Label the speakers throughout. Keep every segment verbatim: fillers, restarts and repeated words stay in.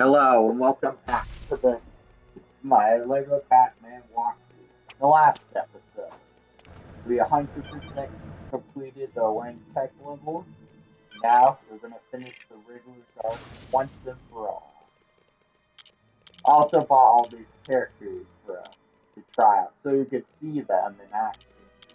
Speaker 1: Hello and welcome back to the my Lego Batman walkthrough. In the last episode, we one hundred percent completed the Wayne Tech level. Now we're gonna finish the Riddler's arc once and for all. Also bought all these characters for us to try out so you could see them in action.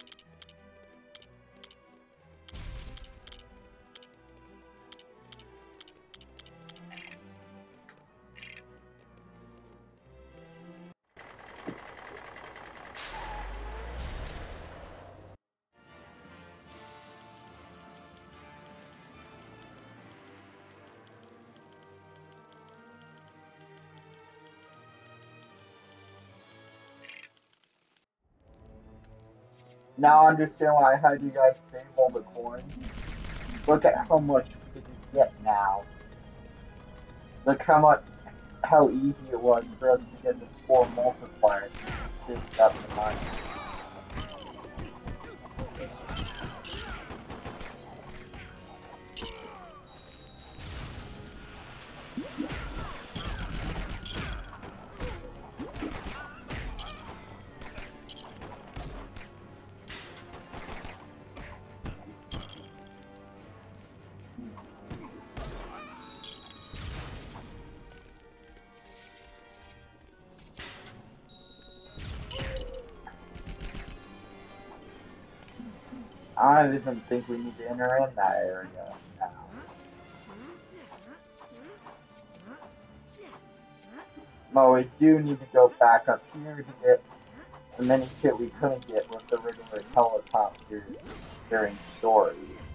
Speaker 1: Now I understand why I had you guys save all the coins. Look at how much we can get now. Look how much, how easy it was for us to get the score multiplier just up the money. I don't even think we need to enter in that area now. Well, we do need to go back up here to get the mini kit we couldn't get with the regular helicopter during story.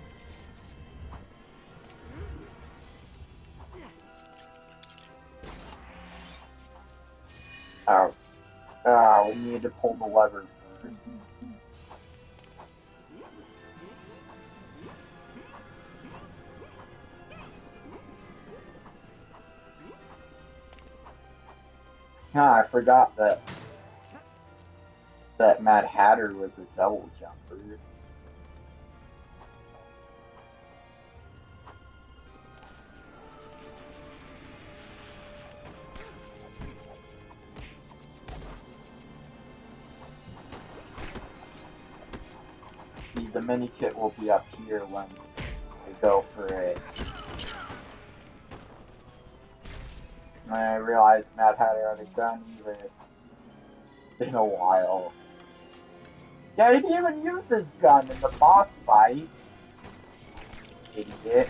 Speaker 1: Oh, uh, we need to pull the lever first. Ah, I forgot that that Mad Hatter was a double jumper. See, the mini kit will be up here when we go for it. I realized Mad Hatter had a gun even. It's been a while. Yeah, he didn't even use his gun in the boss fight. Idiot.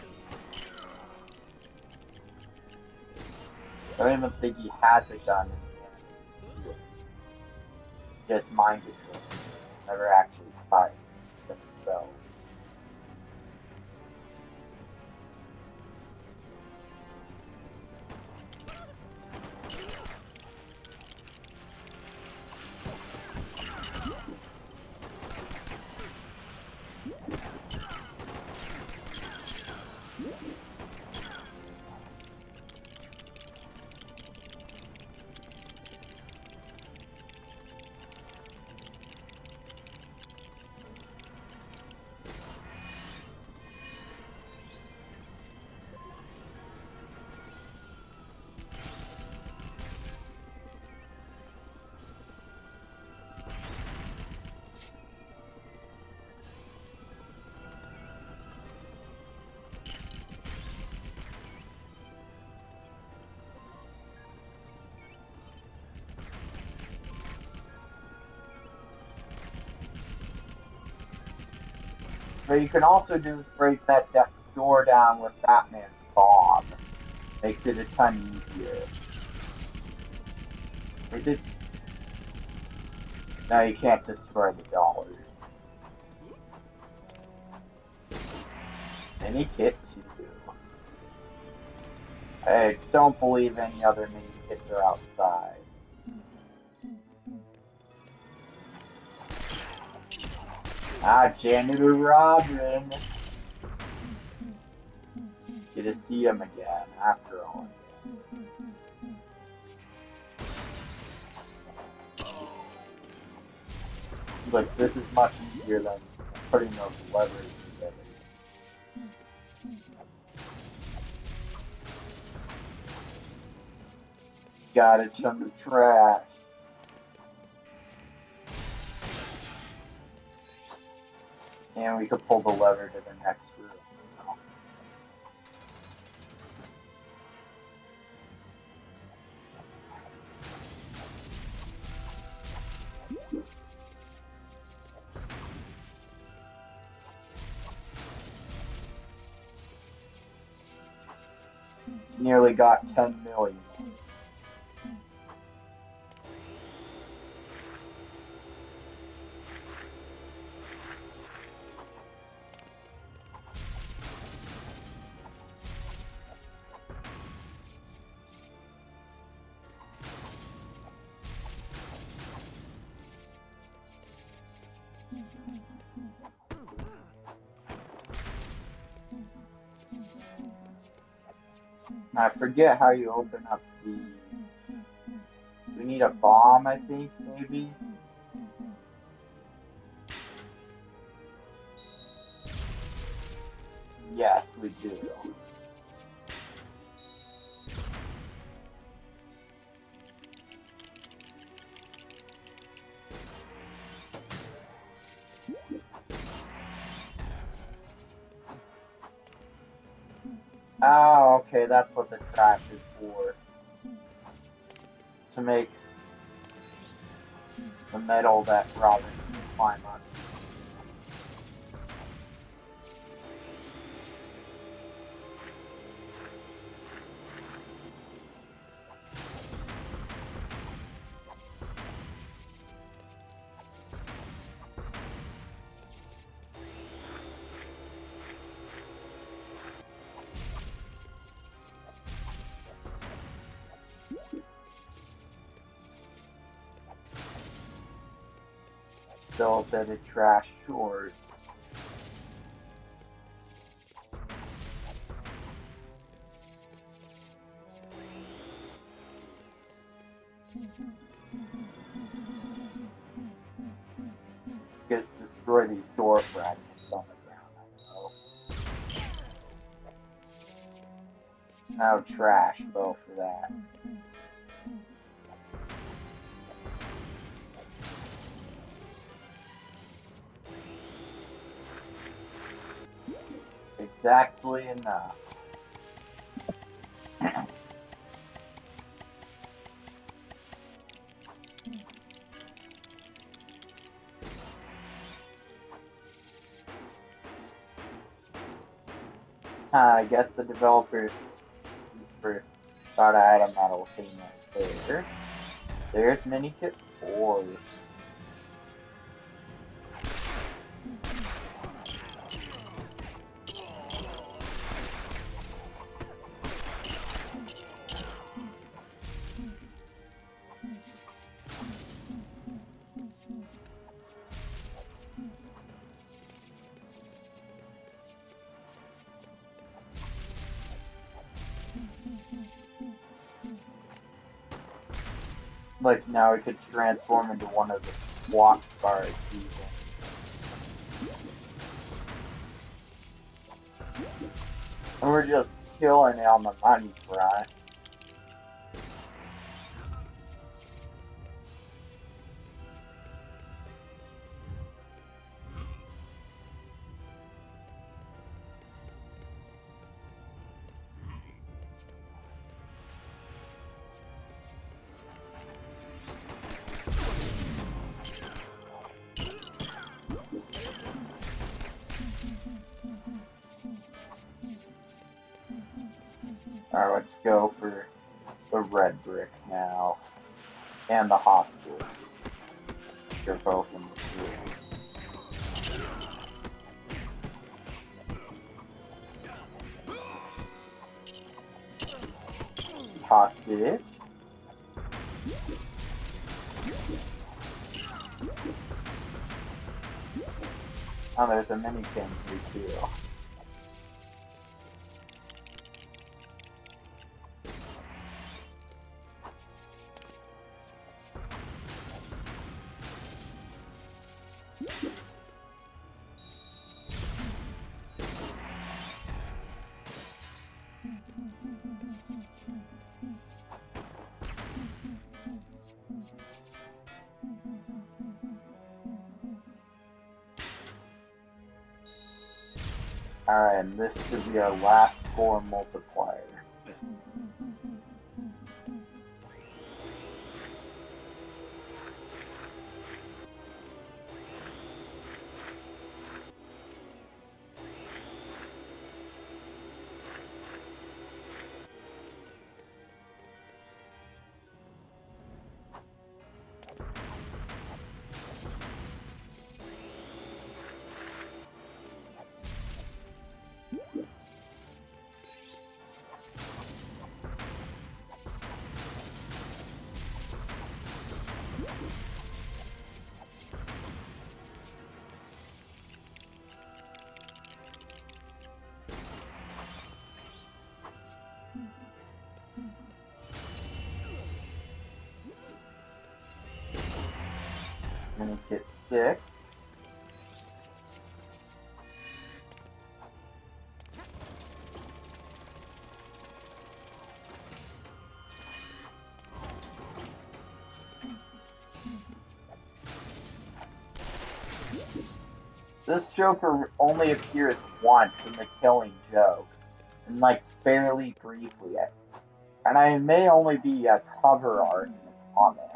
Speaker 1: I don't even think he has a gun in the end. Just mind control. Never actually fight himself. What you can also do is break that door down with Batman's bomb. Makes it a ton easier. It is... No, you can't destroy the dollars. Mini kit too. I don't believe any other mini kits are outside. Ah, Janitor Robin. Get to see him again, after all. Look, this is much easier than putting those levers together. got a chunk of trash. And we could pull the lever to the next room. Nearly got ten million. I forget how you open up the... We need a bomb, I think, maybe? Yes, we do. Oh, okay, that's what the trash is for. To make the metal that Robin can climb on. Still a bit of trash short. Just destroy these door fragments on the ground, I know. No trash though for that. Exactly enough. uh, I guess the developer is for start item metal thing right there. There's mini kit four. Like now we could transform into one of the swap cars even. And we're just killing it on the money front. Alright, let's go for the red brick now. And the hospital. They're both in the room. Hostage. Oh, there's a mini thing here too. Alright, and this should be our last score multiplier. I'm gonna get six. This Joker only appears once in the Killing Joke, and like fairly briefly, and I may only be a cover art in the comics.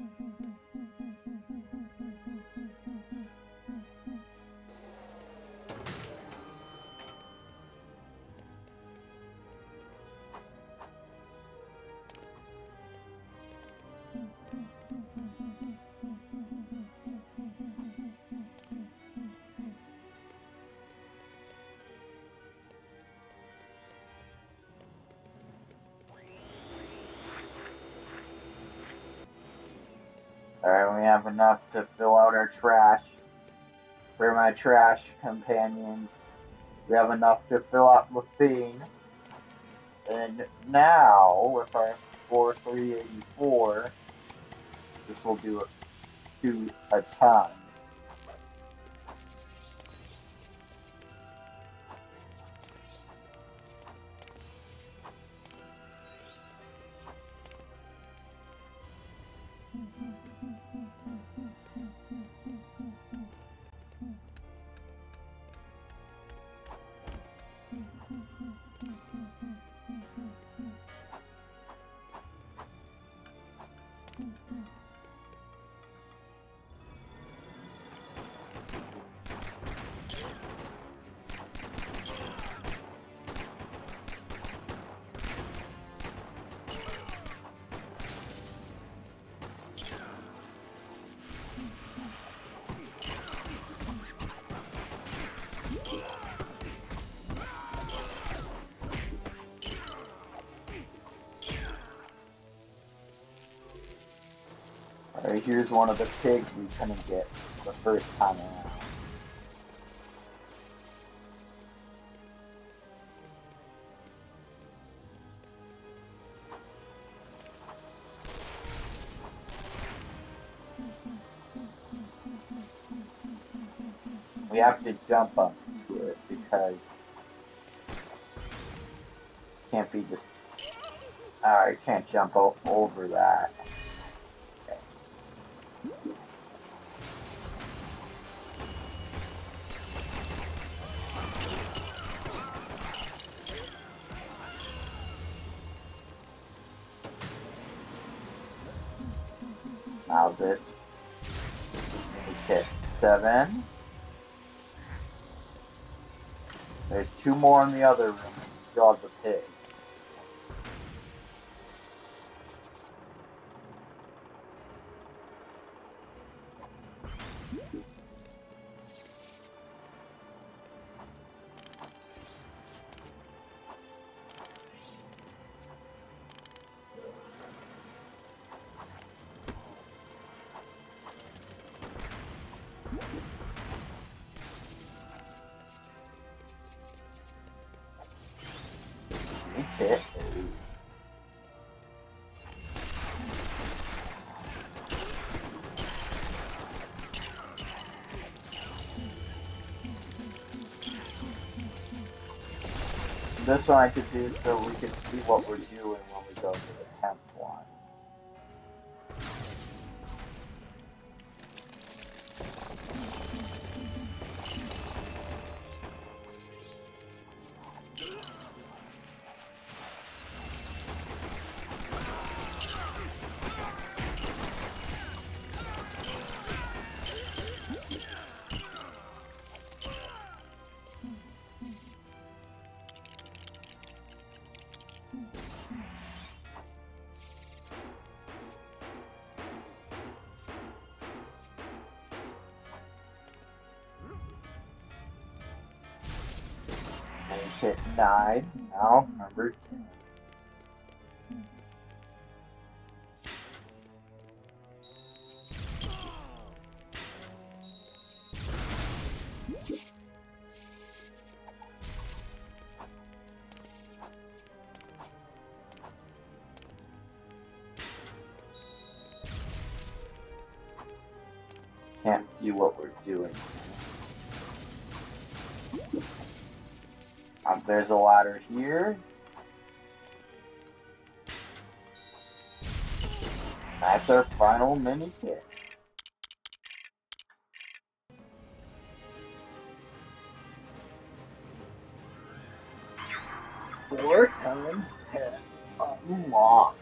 Speaker 1: Alright, we have enough to fill out our trash. For my trash companions, we have enough to fill out the thing. And now, with our score three eighty-four, this will do, do a ton. Alright, here's one of the pigs we couldn't get the first time around. We have to jump up to it because can't be just. Alright, can't jump over that. Now this. Okay, seven. There's two more in the other room. Still have the pig. Okay. This one I could do so we can see what we're doing when we go to the tenth one. hit nine, now number ten. Can't see what we're doing. Um, there's a ladder here. That's our final mini kit. Four times ten unlocked.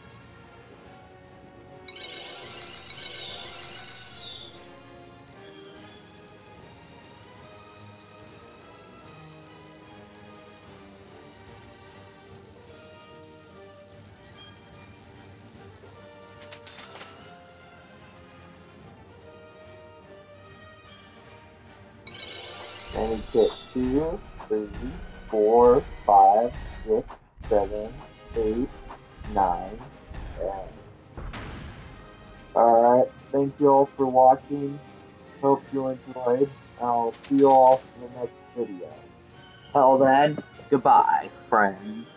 Speaker 1: Mini kit two, three, four, five, six, seven, eight, nine, ten. Alright, thank you all for watching. Hope you enjoyed. I'll see you all in the next video. Till then, goodbye, friends.